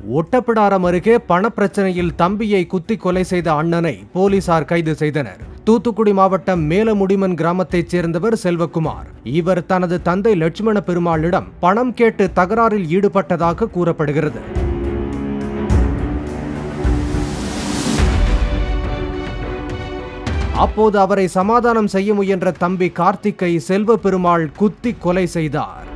ஒட்டப்பிடாரம் அருகே பணப்பிரச்சனையில் தம்பியை குத்தி கொலை செய்த அண்ணனை போலீசார் கைது செய்தனர். தூத்துக்குடி மாவட்டம் மேலமுடிமன் கிராமத்தைச் சேர்ந்தவர் செல்வகுமார். இவர் தனது தந்தை லட்சுமண பெருமாளிடம் பணம் கேட்டு தகராறில் ஈடுபட்டதாக கூறப்படுகிறது. அப்போது அவரை சமாதானம் செய்ய முயன்ற தம்பி கார்த்திக்கை செல்வ பெருமாள் குத்தி கொலை செய்தார்.